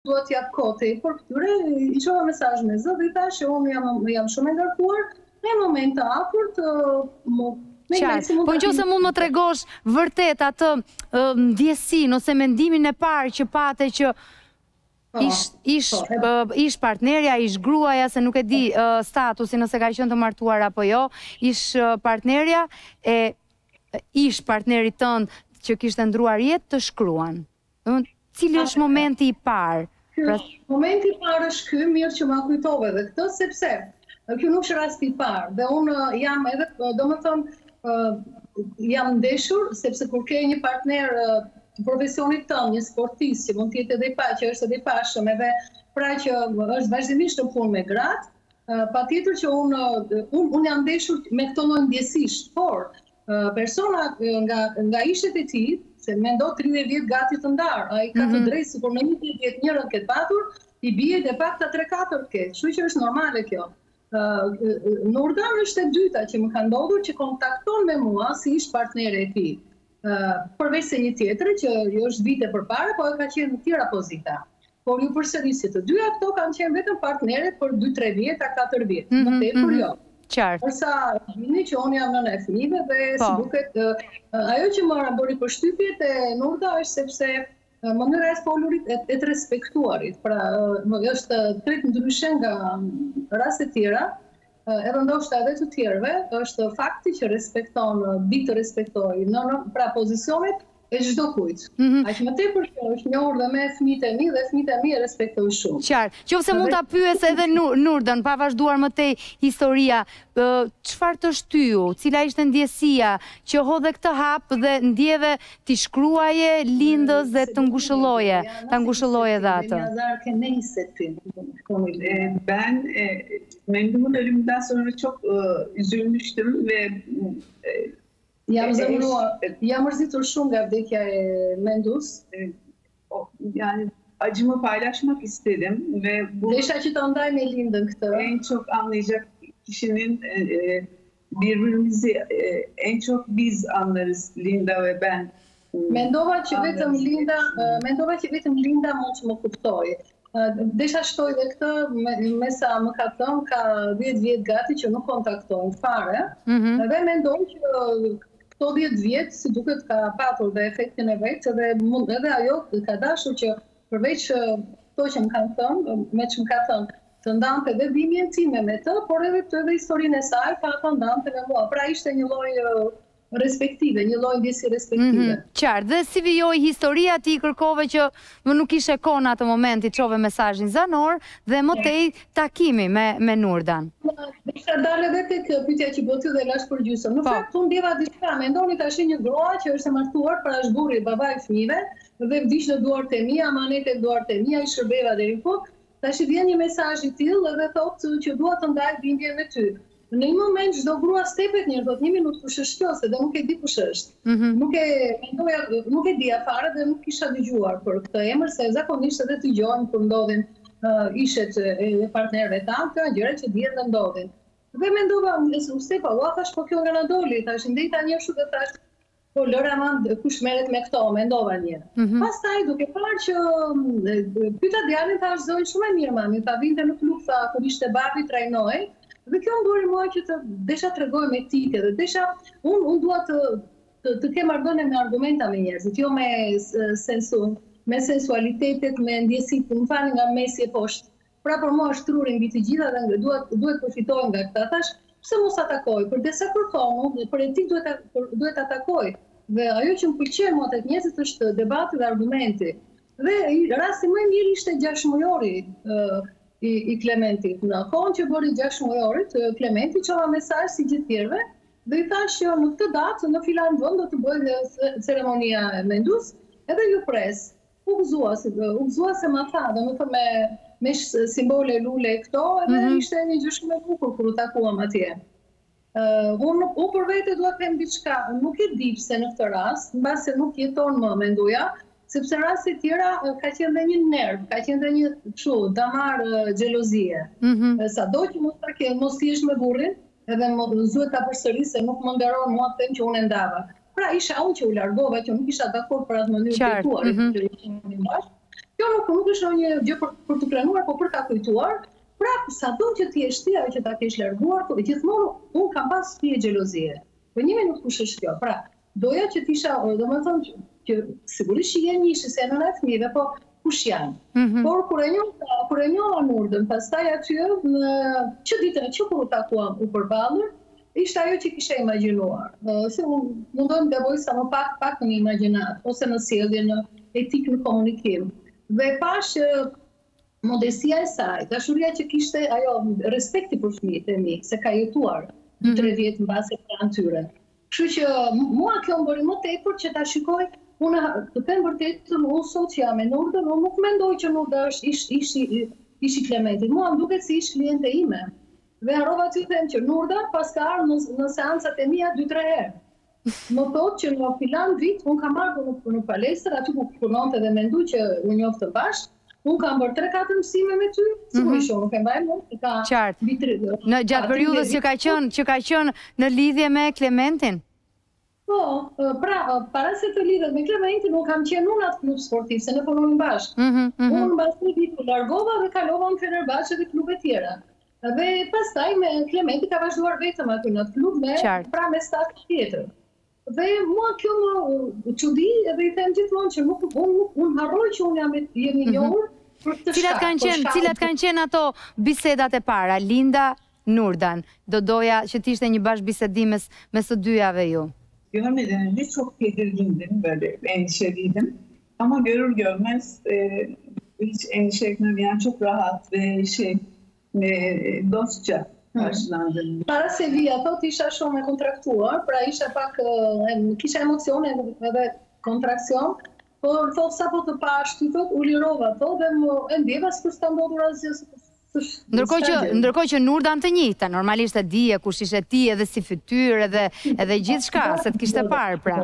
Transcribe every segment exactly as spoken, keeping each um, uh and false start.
duhet t'jap kohë tepër këtyre, i çova mesazh me zë dhe i thash që unë jam jam shumë e ngarkuar, në moment të afërt më Qartë, po nëse mund më tregosh vërtet atë ndjesin ose mendimin e parë që pate që ish partnerja, ish gruaja, se nuk e di statusin nëse ka qenë të martuar apo jo, ish partnerja e ish partnerit tënd që kishte ndruar jetë të shkruan. Cili është momenti i parë? Momenti i parë është ky, mirë që ma kujtove dhe këtë, sepse kjo nuk është rasti i parë, dhe unë jam edhe, do më thonë, jam ndeshur, sepse kur ke një partner profesionit tënë, një sportist, që mund tjetë edhe i pa, që është edhe i pashëm, edhe pra që është vazhdimisht në punë me gratë, pa tjetër që unë jam ndeshur me këto në ndjesish, por persona nga ishtet e ti, se me ndo tridhjetë vjetë gati të ndarë, a i ka të drejtë, si por në njëzet vjetë njërën këtë patur, i bie dhe pak të tre katër këtë, shu që është normale kjo. Nurdan është e dyta që më ka ndodhur që kontakton me mua si ish partnere e ti. Përveç se një tjetër që jo është vite për para, po e ka qenë në tjera pozita. Por ju përsërisit të dyja, këto kanë qenë vetëm partnere për dy tre vjetë a katër vjetë. Më tepër jo. Përsa gjini që unë jam në e fëmijëve dhe si duket, ajo që më bëri përshtypjet e Nurda është sepse mënyra e folurit e të respektuarit. Pra, është tret ndryshe nga raste tjera, edhe ndoshta edhe të tjerëve, është fakti që respekton, di të respektoj, pra pozicionet e çdo kujt. Aq më tepër që është njohur dhe me fëmijët e mi dhe fëmijët e mi e respektoj shumë. Qartë. Qofse mund ta pyes edhe Nurdën, pa vazhduar më tej historia, çfarë të shtyu, cila ishte ndjesia që hodhe këtë hap dhe ndjeve ti shkruaje lindës dhe të ngushëlloje, ta ngushëlloje dhe atë? Ben Mendum'un ölümünden sonra çok üzülmüştüm ve Jam zëmruar, jam mërzitur shumë nga vdekja e Mendus. Yani acımı paylaşmak istedim ve bu Desha që të ndaj me lindën këtë. En çok anlayacak kişinin birbirimizi en çok biz anlarız, Linda ve ben. Mendova që vetëm Linda, mendova që vetëm Linda mund të më kuptojë. Desha shtoj dhe këtë, me sa më ka thënë, ka dhjetë vjetë gati që nuk kontaktojnë fare, dhe mendoj që këto dhjetë vjetë, si duket ka patur dhe efektin e vetë, edhe ajo ka dashur që përveç këto që më kanë thënë, me që më ka thënë, të ndante dhe bimjen time me të, por edhe të edhe historinë e saj, ka të ndante me mua. Pra ishte një lloj respektive, një lloj ndjesi respektive. Qartë, dhe si vijoj historia ti kërkove që më nuk ishe kohë në atë moment i çove mesazhin zanor dhe më tej takimi me Nurdan. Desha dalë edhe tek pyetja që bëti dhe lash për gjysmë. Në fakt unë ndjeva diçka, mendoni tash një grua që është e martuar para është burri, babai i fëmijëve dhe vdiq në duart e mia, amanet e duart e mia, i shërbeva deri ku. Tash vjen një mesazh i tillë dhe thotë që dua të ndaj bindjen me ty. Në një moment çdo grua stepet një, thotë një minutë kush është kjo, se dhe nuk e di kush është. Nuk e mendoja, nuk e dija fare dhe nuk kisha dëgjuar për këtë emër, se zakonisht edhe të dëgjojmë kur ndodhin ishet e partnerëve tanë, këto gjëra që dihet dhe ndodhin. Dhe mendova, u stepa, ua thash po kjo nga na doli, tash ndejta një kështu dhe thash, po lëra man kush merret me këto, mendova një. Pastaj duke parë që pyeta djalin, thash zonjë shumë e mirë mami, ta vinte në klub, tha kur ishte babi trajnoi. Dhe kjo më bëri mua që të desha të regoj me etike dhe desha, unë un dua të, të, të kem marrëdhënie me argumenta me njerëzit, jo me, sensu, me sensualitetet, me ndjesit, më fani nga mesi e poshtë. Pra për mua është truri mbi të gjitha dhe duhet, duhet përfitoj nga këta. Thash, pse mos atakoj? Për desa kërkon, për etik duhet, duhet atakoj. Dhe ajo që më pëlqen mua tek njerëzit është debati dhe argumenti. Dhe rasti më i mirë ishte gjashtë-mujori, I, i Klementit. Në kohën që bëri gjashtë mujorit, Klementi çova mesazh si gjithë tjerëve dhe i thash që në këtë datë në filan vend do të bëjë ceremonia e Mendus, edhe ju pres. U gëzua, u gëzua se ma tha, dhe më thë me, me simbole lule këto, edhe mm -hmm. ishte një gjë shumë e bukur kur u takuam atje. Uh, unë u për vete duhet të them diçka, nuk e di pse në këtë rast, mbase nuk jeton më menduja, sepse raste tjera ka qenë dhe një nerv, ka qenë dhe një kështu, damar xhelozie. Mm -hmm. Sado që mos ta ke, mos ti me burrin, edhe zuhet ta përsëris se nuk më nderon mua të them që unë ndava. Pra isha unë që u largova, që nuk isha dakord për atë mënyrë të tuarit që ishim bashkë. Kjo nuk, nuk është një gjë për, për të planuar, po për ta kujtuar. Pra, sado që ti e shtia që ta kesh larguar, po gjithmonë unë kam pas fije xhelozie. Po një minut kush është kjo? Pra, doja që tisha, domethënë që sigurisht që je njëshi se nëna e fëmijëve, po kush janë? Mhm. Por kur e njoh, kur e njoh Nurdën, pastaj aty në që ditën që kur u takuam u përballur, ishte ajo që kisha imagjinuar. Se unë mundohem të gaboj sa më pak pak në imagjinat, ose në sjellje, në etikë, në komunikim. Dhe pash modestia e saj, dashuria që kishte, ajo respekti për fëmijët e mi, se ka jetuar dy tre vjet mbase pranë tyre. Kështu që mua kjo më bëri më tepër që ta shikoj, unë të them vërtetën, unë sot që jam e Nurdën, unë nuk mendoj që Nurda është ish ish ish i Klementit. Mua më duket si ish kliente ime. Dhe harrova të them që Nurda pas ka ardhur në, në seancat e mia dy tre herë. Më thotë që në filan vit unë kam ardhur në, në palestër, aty ku punonte dhe mendoj që u njoftëm bashkë. Unë kam bërë tre katër mësime me ty, sigurisht unë nuk e mbaj mend, ka qartë. Në gjatë periudhës që ka qenë që ka qenë në lidhje me Klementin? Po, pra, para se të lidhet me Klementin, unë kam qenë unë atë klub sportiv, se ne punojmë bashkë. Mm -hmm, mm -hmm. Unë mbas një vit u largova dhe kalova në Fenerbahçe dhe klube tjera. Dhe pastaj me Klementin ka vazhduar vetëm aty në atë klub me Qartë. pra me staf tjetër. Dhe mua kjo më çudi dhe i them gjithmonë që nuk unë un harroj që unë jam jemi i njohur për këtë Cilat shkak, kanë për qenë, shkak- cilat kanë qenë ato bisedat e para? Linda, Nurdan. Do doja që t'ishte një bashkëbisedim mes mes të dyjave ju. Görmeden önce çok tedirgindim, böyle endişeliydim. Ama görür görmez e, hiç endişe etmem, yani çok rahat ve şey e, dostça karşılandım. Para se vija, thot isha shumë e kontraktuar, pra isha pak, e, kisha emocione edhe kontrakcion, por thot sa po të pash ty thot, u lirova thot dhe më e ndjeva s'ku s'ka ndodhur asgjë. Ndërkohë që ndërkohë që Nurdan të njëjta, normalisht e dije kush ishe ti edhe si fytyrë edhe edhe gjithçka, se të kishte parë pra.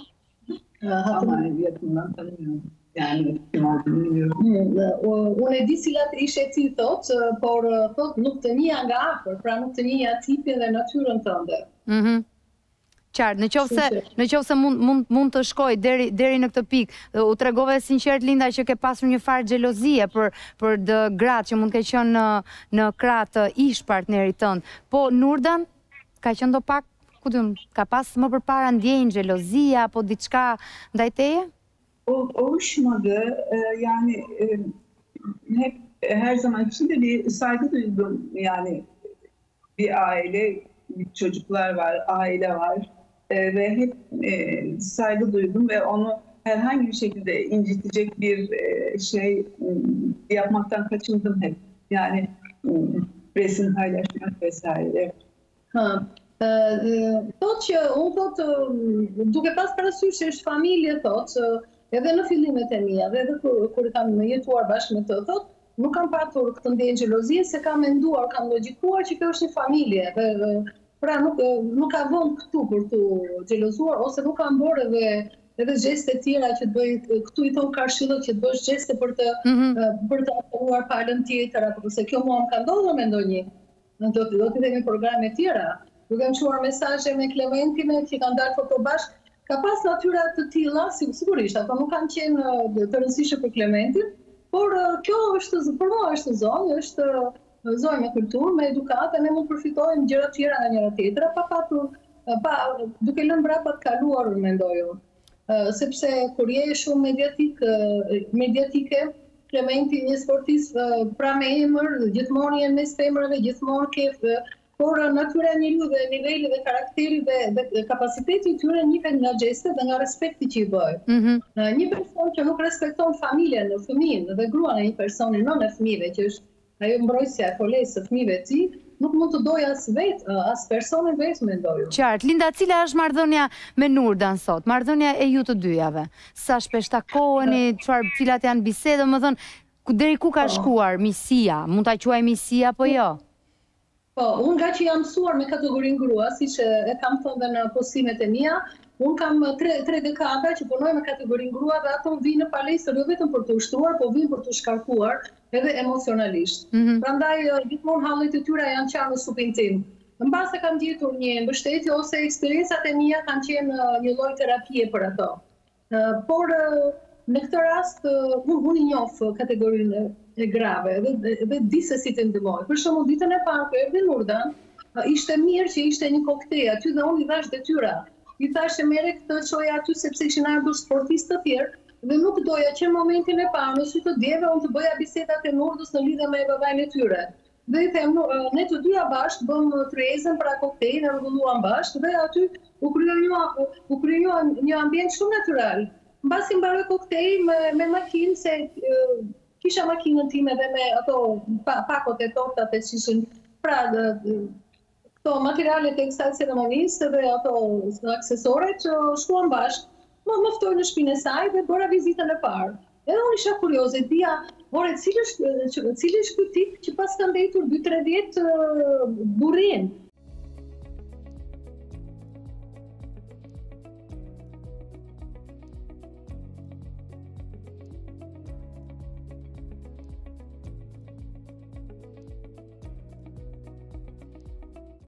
Ama yakından tanımıyorum. Yani kim olduğunu biliyorum. Unë e di cilat ishe ti thot, por thot nuk të njëja nga afër, pra nuk të njëja tipin dhe natyrën tënde. Mhm. Qartë, në qoftë se në qoftë se mund mund mund të shkoj deri deri në këtë pikë. U tregove sinqert Linda që ke pasur një farë xhelozie për për dë gratë që mund të qenë në në krah të ish partnerit tënd. Po Nurdan ka qenë do pak, ku diun, ka pas më përpara ndjenjë xhelozia apo diçka ndaj teje? O, oluşmadı. Ee, yani e, hep her zaman içinde bir saygı duydum. Yani bir aile, bir çocuklar var, aile var. Ee, ve hep e, saygı duydum ve onu herhangi bir şekilde incitecek bir e, şey e, yapmaktan kaçındım hep. Yani e, resim paylaşmak vesaire. Ha. Thot që unë thot, duke pas parasysh që është familje, thot, edhe në fillimet e mia, dhe edhe kur, kur kam jetuar bashkë me të, thot, nuk kam patur këtë ndjenjë xhelozie, se kam menduar, kam logjikuar që kjo është një familje, dhe pra nuk, nuk ka vënë këtu për të xhelozuar, ose nuk kam bërë edhe edhe gjeste tjera që të bëj, këtu i thon karshillët që të bësh gjeste për të mm -hmm. për të aferuar palën tjetër, apo se kjo mua më ka ndodhur me ndonjë. Do të do të kemi programe tjera. Duke më shuar mesazhe me Klementin që kanë dalë foto bashkë, ka pas natyra të tilla, sigurisht, ato nuk kanë qenë të rëndësishme për Klementin, por kjo është për mua është zonjë, është zonjë me kulturë, me edukatë, ne mund përfitojmë gjëra të tjera nga njëra tjetra, pa patur, pa duke lënë mbrapa të kaluar, mendoj unë. Sepse kur je shumë mediatik, mediatike, Klementi një sportist pra me emër, gjithmonë jenë mes femrave, gjithmonë ke, por natyra e njeriu dhe niveli dhe karakteri dhe, dhe kapaciteti i tyre njihet nga gjestet dhe nga respekti që i bëjnë. Mm -hmm. Një person që nuk respekton familjen, fëmijën dhe gruan e një personi, non e fëmijëve, që është ajo mbrojtësja e folesë së fëmijëve të tij, nuk mund të doj as vetë, as personin vetë, mendoj. Qartë, Linda, cila është marrëdhënia me Nurdan sot? Marrëdhënia e ju të dyjave. Sa shpesh takoheni, çfarë cilat janë biseda, më thënë, deri ku ka shkuar misia? Mund ta quaj misia apo jo? Po, unë nga që jam mësuar me kategorinë grua, siç e kam thënë dhe në postimet e mia, unë kam tre, tre dekada që punoj me kategorinë grua dhe ato vinë në palestër jo vetëm për të ushtruar, po vinë për të shkarkuar edhe emocionalisht. Mm -hmm. Prandaj gjithmonë hallet e tyre janë qarë në supin tim. Mbase kam gjetur një mbështetje ose eksperiencat e mia kanë qenë një lloj terapie për ato. Por në këtë rast, unë i njoh kategorinë e grave dhe di se si të ndihmoj. Për shembull, ditën e parë kur erdhi Nurdan, ishte mirë që ishte një koktej aty dhe unë i dhash detyra. I thash që mere këtë çoja aty sepse ishin ardhur sportistë të tjerë dhe nuk doja që në momentin e parë në sy të djeve unë të bëja bisedat e Nurdës në lidhje me babajnë e tyre. Dhe i them, ne të dyja bashkë bëm tryezën pra koktejl, e rregulluam bashkë dhe aty u krijoi një u krijoi një ambient shumë natyral. Mbasi mbaroi koktejl me, me makinë se uh, kisha makinën time dhe me ato pa, pakot e tortat e shishin pra dhe, këto materialet e kësaj ceremonisë dhe ato aksesoret që shkuan bashkë, më mëftoj në shpinë e saj dhe bëra vizitën e parë. Edhe unë isha kurioze, dia, ore, cili është ky tip që pas ka mbetur dy tre vjet burrin.